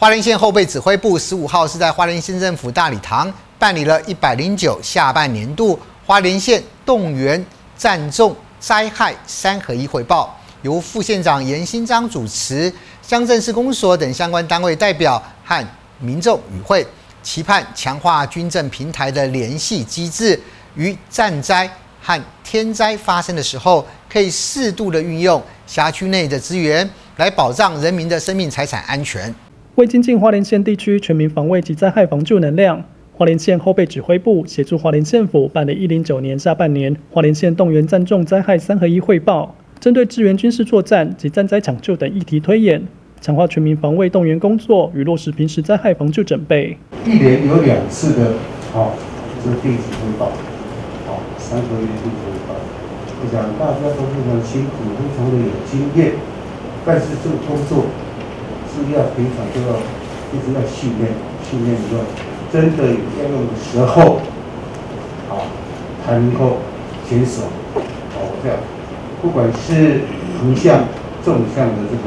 花莲县后备指挥部15号是在花莲县政府大礼堂办理了109下半年度花莲县动员战重灾害3合1汇报，由副县长严新章主持，乡镇市公所等相关单位代表和民众与会，期盼强化军政平台的联系机制，于战灾和天灾发生的时候，可以适度的运用辖区内的资源，来保障人民的生命财产安全。 为精进花莲县地区全民防卫及灾害防救能量，花莲县后备指挥部协助花莲县府办理109年下半年花莲县动员战重灾害3合1汇报，针对支援军事作战及战灾抢救等议题推演，强化全民防卫动员工作与落实平时灾害防救准备。 1年有2次的这个定期汇报，3合1的定期汇报。我想大家都非常辛苦，非常的有经验，但是这个工作是要平常就要一直要训练以后，真的要用的时候，才能够坚守。这样，不管是横向、纵向的这个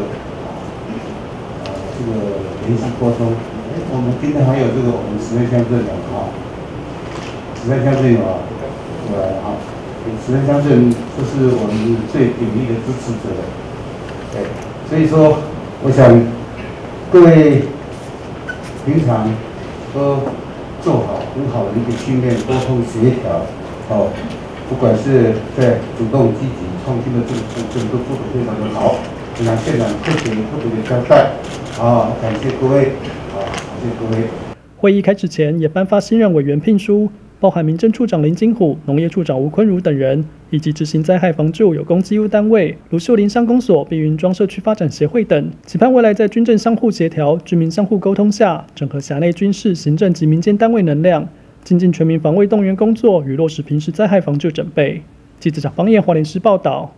联系沟通。我们今天还有这个我们实验乡镇的实验乡镇有实验乡镇就是我们最鼎力的支持者的。对，所以说，我想各位平常都做好很好的一个训练、沟通、协调，不管是在主动、积极、创新的这个部分都做得非常的好。我想县长特别的交代，感谢各位，感谢各位。 会议开始前也颁发新任委员聘书，包含民政处长林金虎、农业处长吴坤如等人，以及执行灾害防救有功机务单位如秀林乡公所、碧云庄社区发展协会等，期盼未来在军政相互协调、居民相互沟通下，整合辖内军事、行政及民间单位能量，精进全民防卫动员工作与落实平时灾害防救准备。记者蒋方彦花莲市报道。